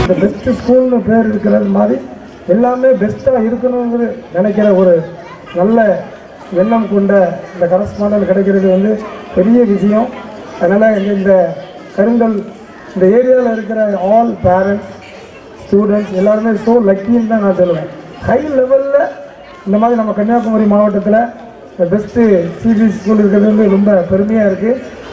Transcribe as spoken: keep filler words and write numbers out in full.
இந்த பெஸ்ட் ஸ்கூல்னு பேர் இருக்கிறது மாதிரி எல்லாமே பெஸ்ட்டாக இருக்கணுங்கிற நினைக்கிற ஒரு நல்ல எண்ணம் கொண்ட இந்த கரஸ்பாண்டன்ட் கிடைக்கிறது வந்து பெரிய விஷயம். அதனால் இந்த கருங்கல் இந்த ஏரியாவில் இருக்கிற ஆல் பேரண்ட்ஸ் ஸ்டூடெண்ட்ஸ் எல்லாருமே ஸோ லக்கின்னு தான் நான் சொல்லுவேன். ஹை லெவலில் இந்த மாதிரி நம்ம கன்னியாகுமரி மாவட்டத்தில் பெஸ்ட்டு சிபிஎஸ்சி ஸ்கூல் இருக்கிறது வந்து ரொம்ப பெருமையாக இருக்குது.